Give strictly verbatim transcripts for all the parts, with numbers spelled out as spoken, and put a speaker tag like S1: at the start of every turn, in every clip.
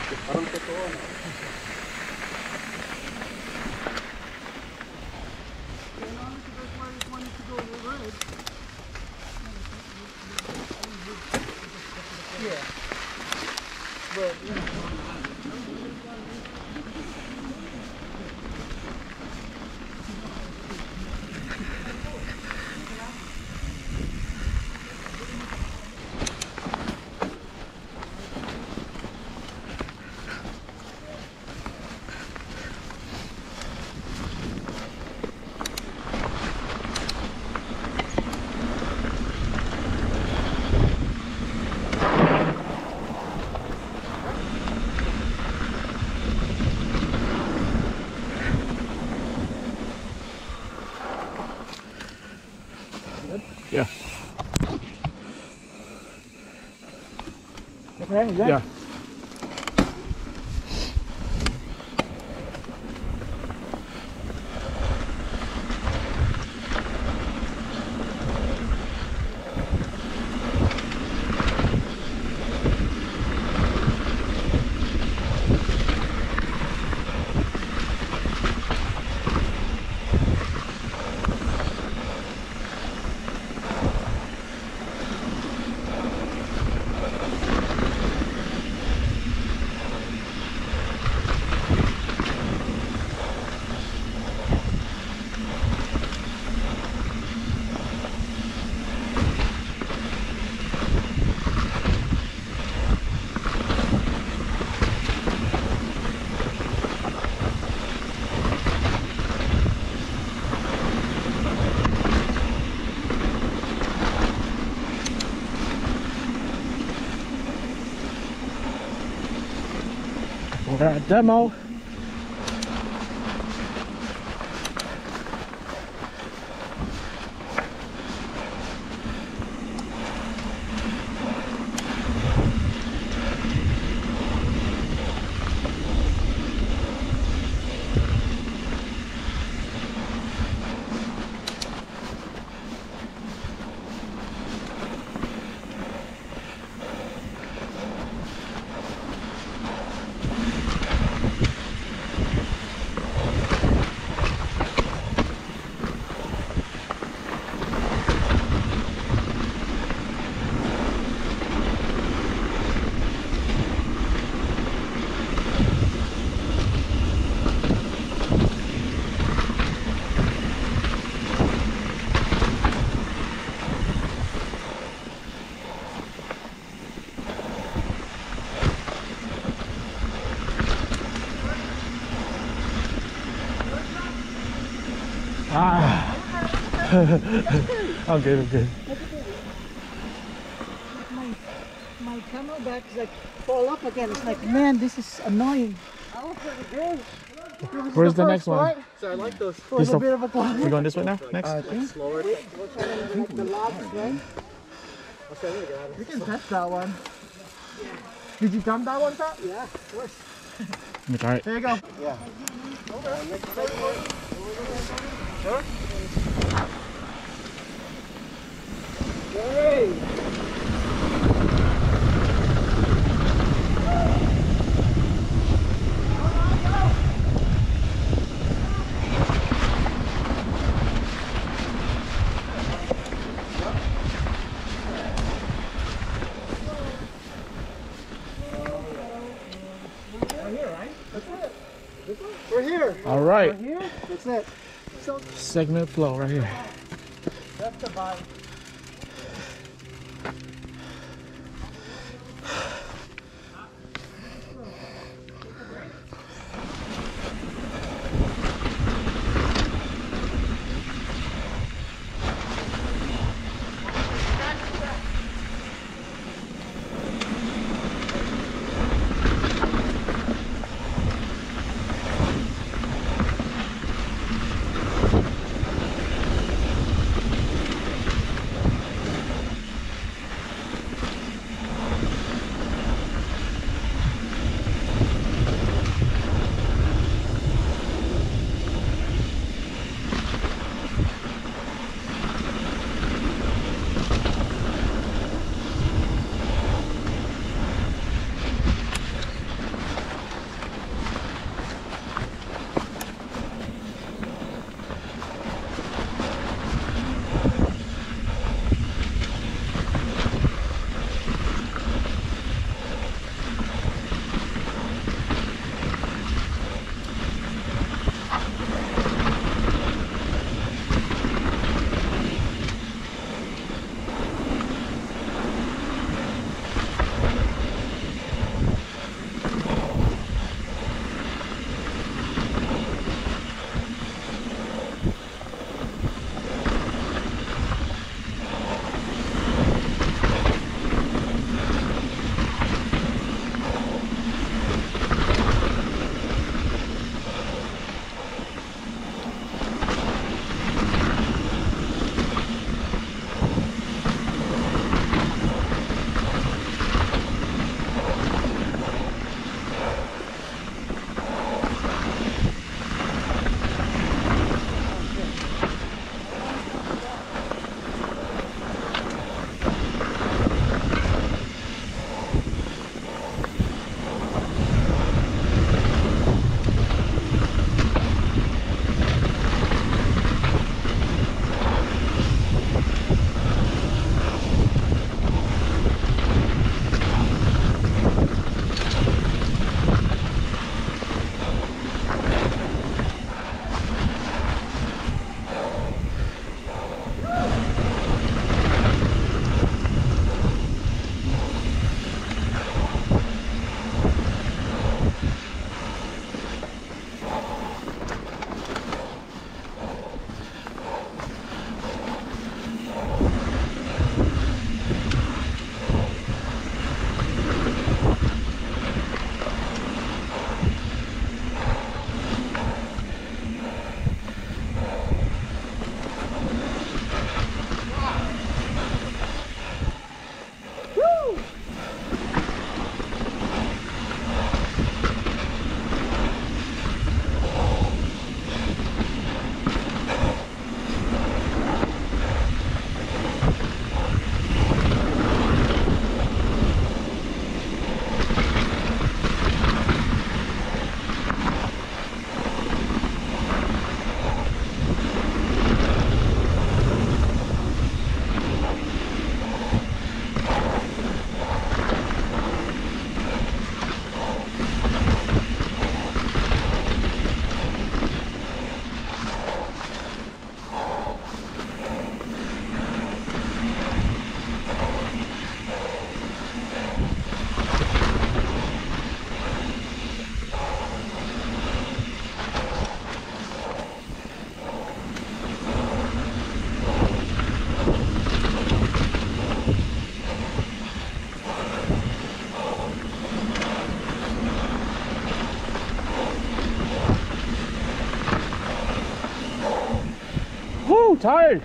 S1: Parang totoo na. Yeah. But, you know.
S2: Yeah.
S1: Okay, is that?
S2: Yeah. We're at a demo. Ah. I'm good, I'm good.
S1: My, my camelback is like fall up again. It's like, man, this is annoying.
S2: Where's the, the next one?
S1: Part?
S3: So I like those.
S1: It was a bit of a climb.
S2: We going this way now? Next?
S3: Uh, like slower.
S1: We, we're trying to like the lobs, right?
S3: We can test that one. Yeah. Did you dump that one, Pat?
S1: Yeah, of course.
S2: Alright.
S3: There you go.
S1: Yeah.
S3: Sure.
S1: Hey! We're here.
S2: All right.
S1: We're here. That's it. So
S2: Segment flow right here.
S1: that's the vibe.
S2: Woo, tired.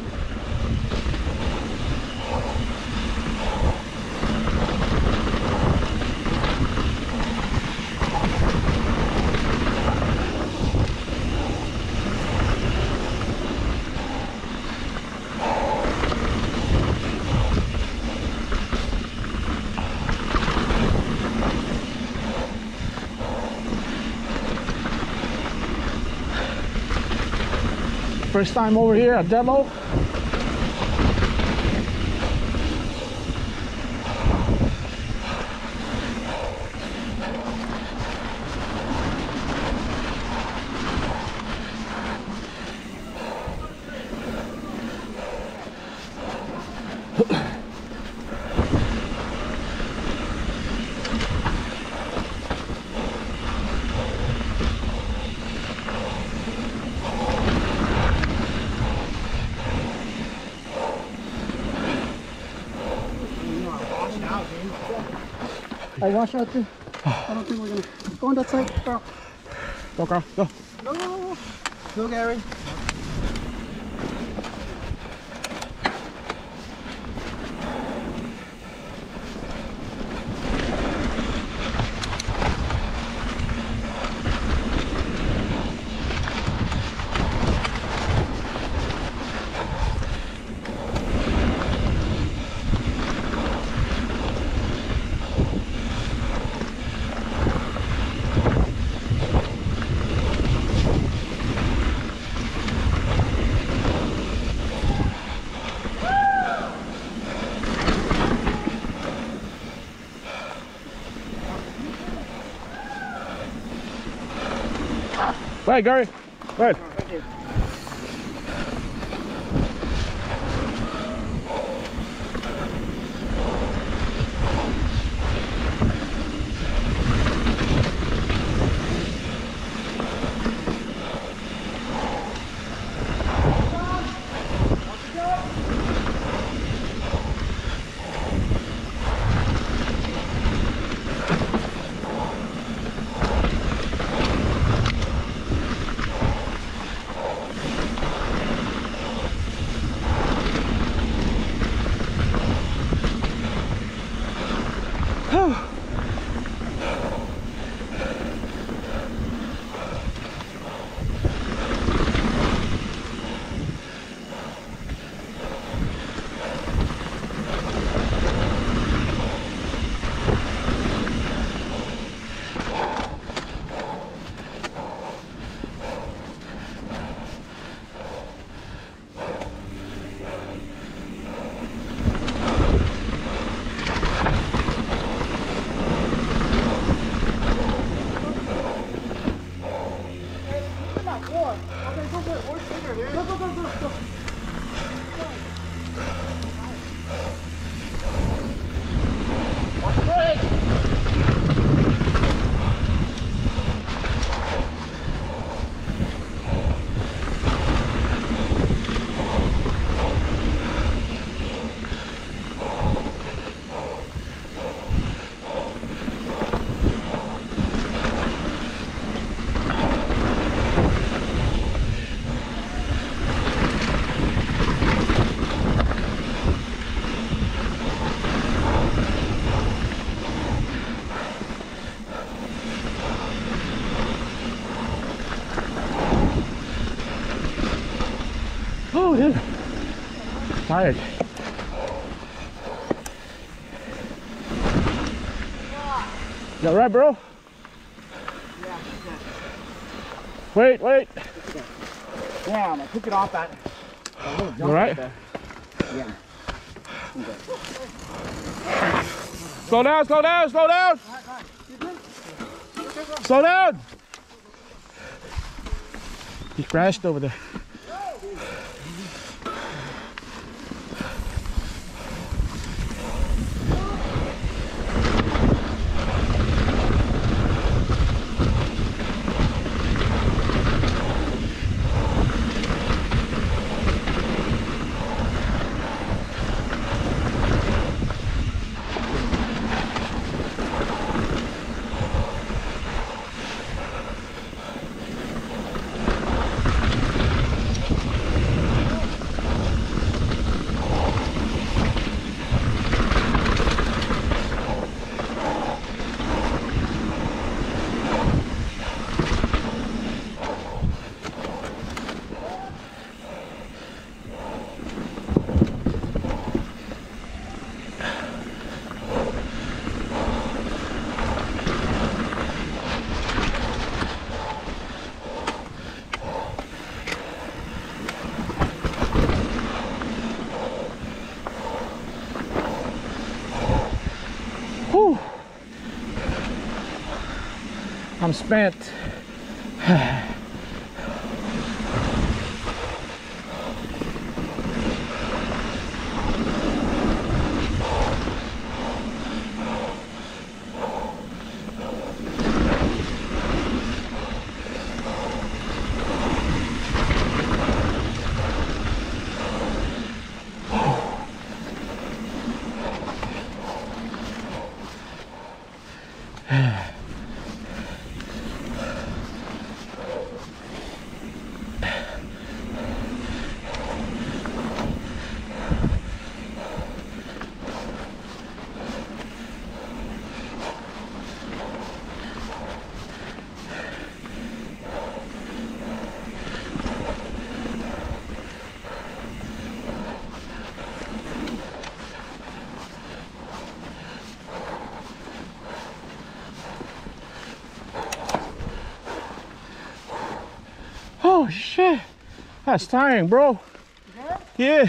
S2: First time over here at Demo.
S1: I wash out too. I don't think we're gonna go on that side, Carl.
S2: Go, Carl, go.
S1: No, no, no, no.
S3: No, Gary.
S2: Right, Gary. Right. Oh, yeah. Tired. Is that right, bro?
S3: Yeah.
S2: Wait, wait.
S3: Yeah, I'm gonna pick it off that.
S2: You all right?
S3: Yeah.
S2: Slow down, slow down, slow down. Slow down. He crashed over there. I'm spent. Oh shit, that's tiring, bro. Yeah.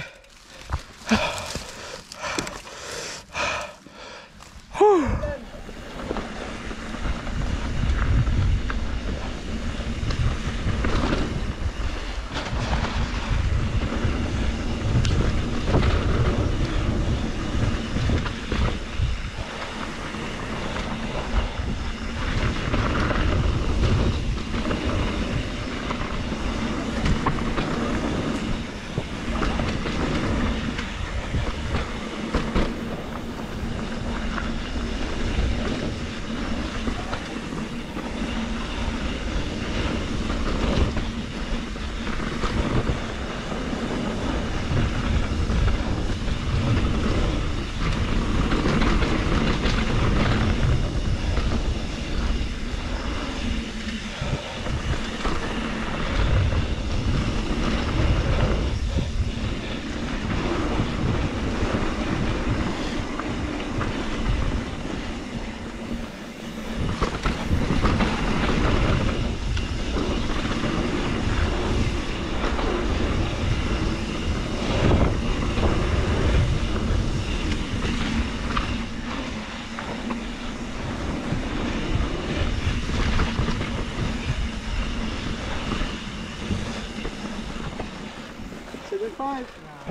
S3: Five.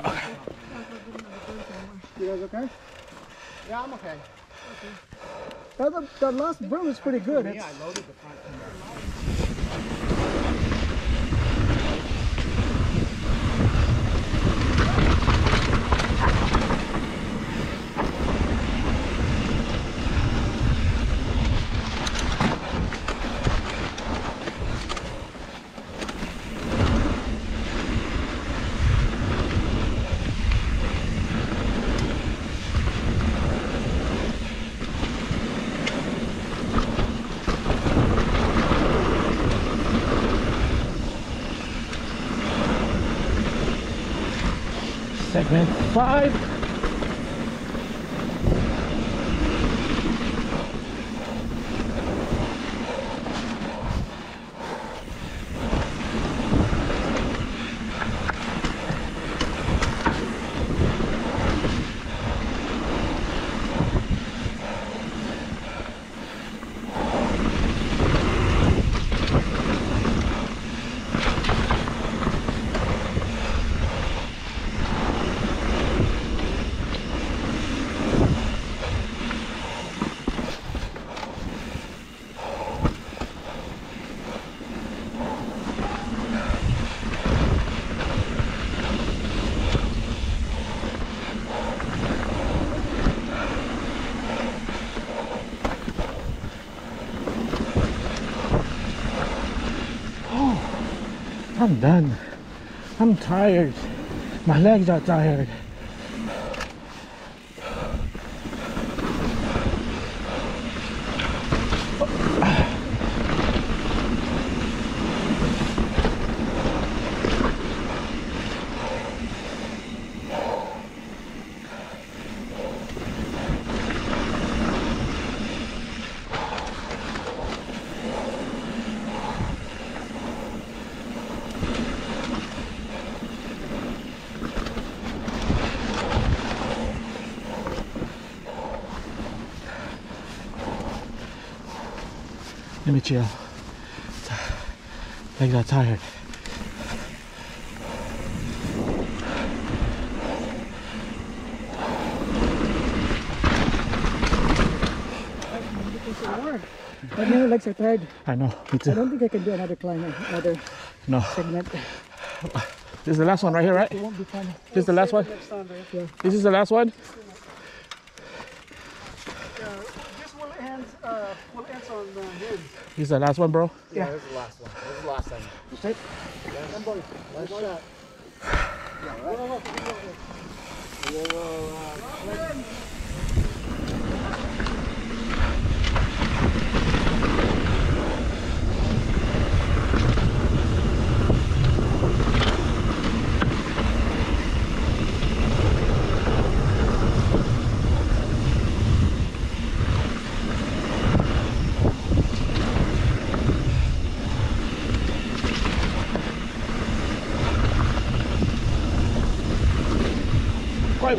S3: You guys okay? Yeah, I'm okay.
S1: That, the, the last burn was pretty good.
S3: Yeah, I loaded the front.
S2: Segment five. I'm done. I'm tired. My legs are tired. Let me chill. Legs are tired.
S1: But my legs are tired.
S2: I know, me
S1: I
S2: too.
S1: don't think I can do another climb, another
S2: No.
S1: segment.
S2: This is the last one right here, right?
S1: It won't be fun.
S2: This is the last one?
S1: Yeah.
S2: This is the last one?
S3: This will end, uh, will end on the end.
S2: This is the last one, bro?
S3: Yeah, this is the last one. This is the last time.
S1: Straight.
S3: Last boy. Last shot. Yeah, right? Whoa, whoa, whoa.
S2: Right.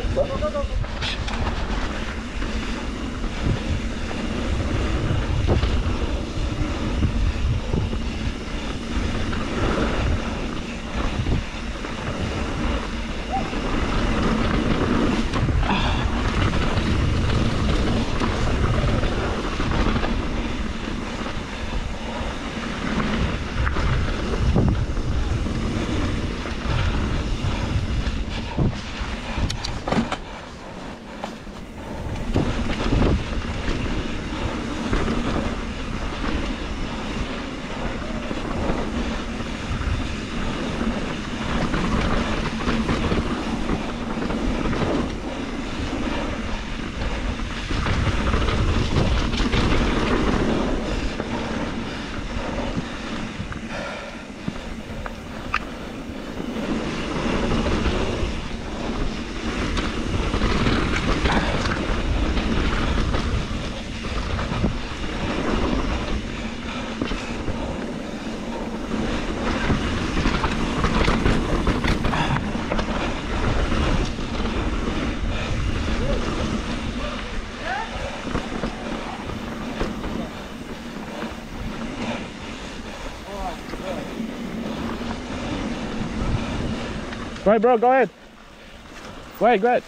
S2: Go ahead, bro, go ahead. Go ahead, go ahead.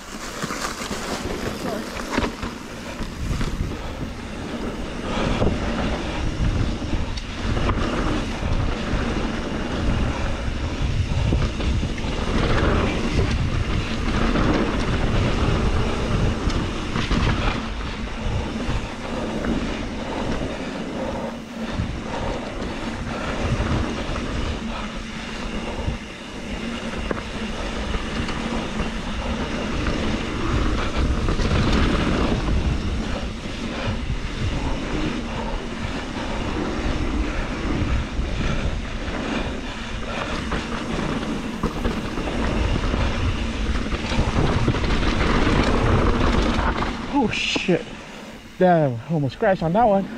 S2: Oh shit. Damn, almost crashed on that one.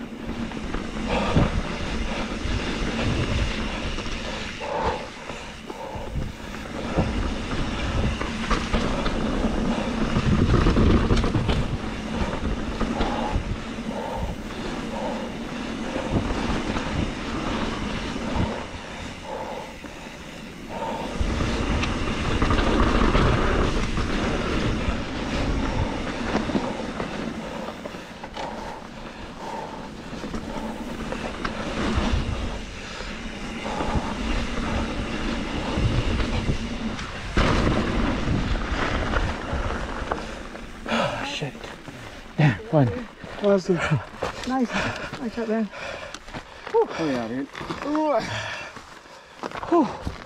S2: Shit. Damn, fun.
S3: Awesome.
S1: Nice. Nice shot, man.
S3: Oh, yeah, dude.
S2: Whew.